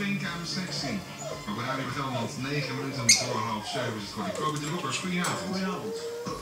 Vink aan de 16. Maar bij Radio Gelderland 9 minuten voor 6:30 is het Corrie Krook. De Rockers, goedenavond. Goedenavond.